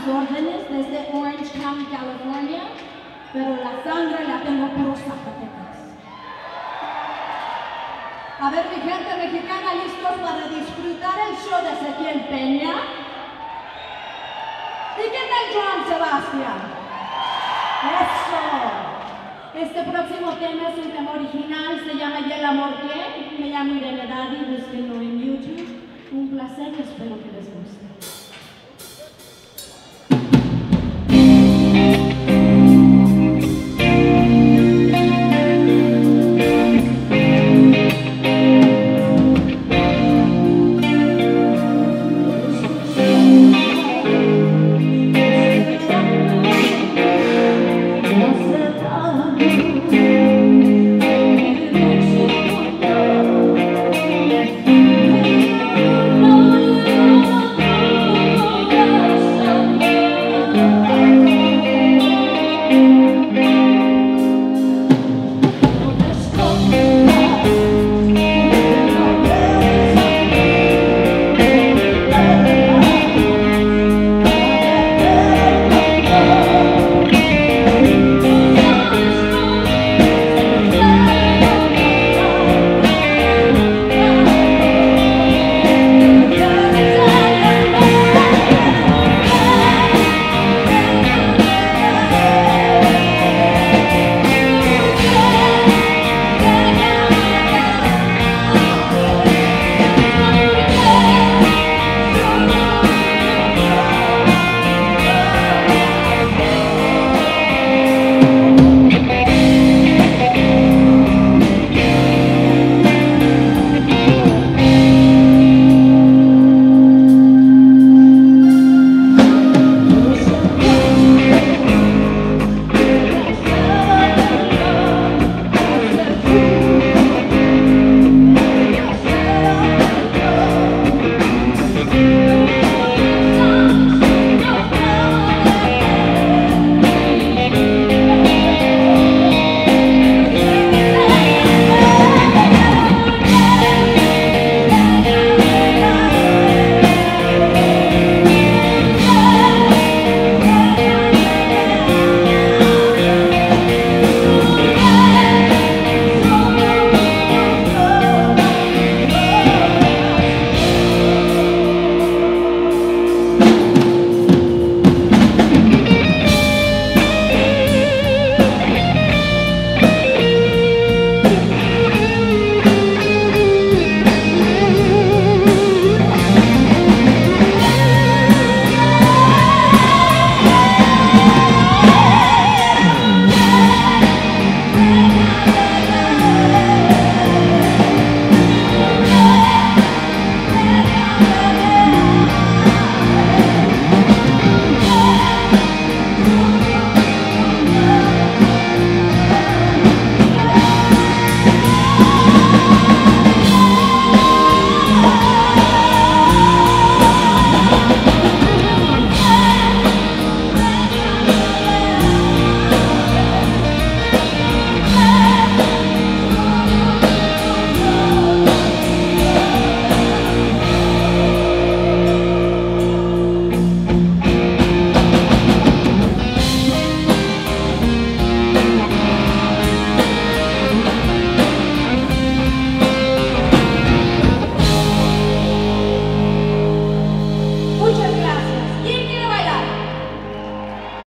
órdenes desde Orange County, California, pero la sangre la tengo puro Zacatecas. A ver, mi gente mexicana, ¿listos para disfrutar el show de Ezequiel Peña? ¿Y qué tal Joan Sebastián? ¡Eso! Este próximo tema es un tema original, se llama Y el amor qué. Me llamo Irene Daddy, búsquenlo en YouTube. Un placer y espero que les guste.